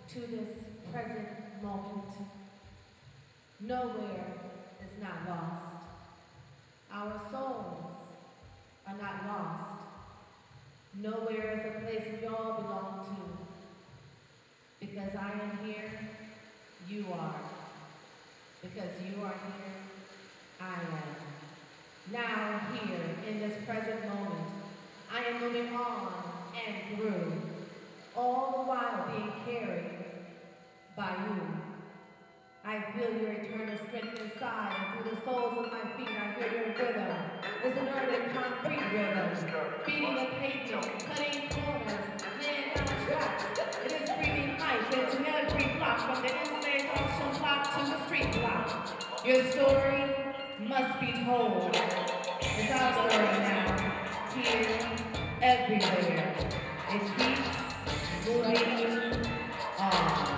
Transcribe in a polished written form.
to this present moment. Nowhere is not lost. Our souls are not lost. Nowhere is a place we all belong to. Because I am here, you are. Because you are here, I am. Now, here, in this present moment, I am moving on and through, all the while being carried by you. I feel your eternal strength inside, and through the soles of my feet I hear your rhythm. It's an early concrete rhythm, beating the pavement, cutting corners, laying down tracks. It is breathing life into every block, from the enslaved auction block to the street block. Your story must be told. It's our story now, here, everywhere. It keeps moving on.